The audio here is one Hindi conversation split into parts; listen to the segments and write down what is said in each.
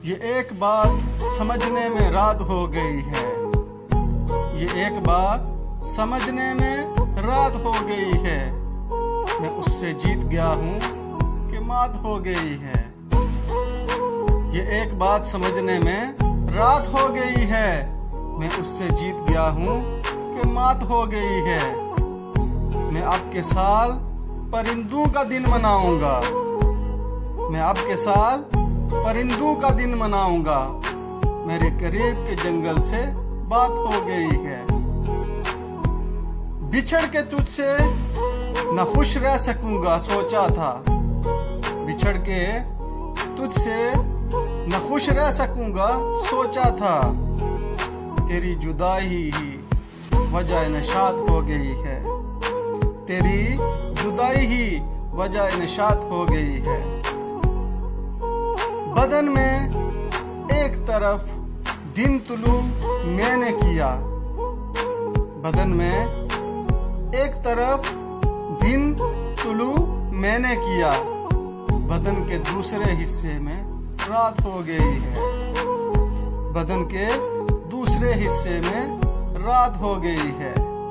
ये एक बात समझने में रात हो गई है। ये एक बात समझने में रात हो गई है। मैं उससे जीत गया हूँ कि मात हो गई है। ये एक बात समझने में रात हो गई है। मैं उससे जीत गया हूँ कि मात हो गई है। मैं अब के साल परिंदों का दिन मनाऊंगा। मैं अब के साल परिंदों का दिन मनाऊंगा। मेरे करीब के जंगल से बात हो गई है। बिछड़ के तुझसे न खुश रह सकूंगा सोचा था। बिछड़ के तुझसे न खुश रह सकूंगा सोचा था। तेरी जुदाई ही वजह नशात हो गई है। तेरी जुदाई ही वजह नशात हो गई है। बदन में एक तरफ दिन तुलू मैंने किया। बदन में एक तरफ दिन तुलू मैंने किया। बदन के दूसरे हिस्से में रात हो गई है। बदन के दूसरे हिस्से में रात हो गई है।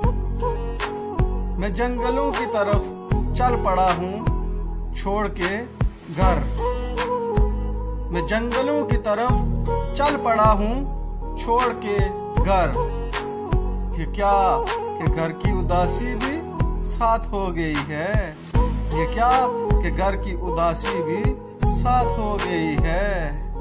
मैं जंगलों की तरफ चल पड़ा हूँ छोड़ के घर। मैं जंगलों की तरफ चल पड़ा हूँ छोड़ के घर। कि क्या कि घर की उदासी भी साथ हो गई है। ये क्या कि घर की उदासी भी साथ हो गई है।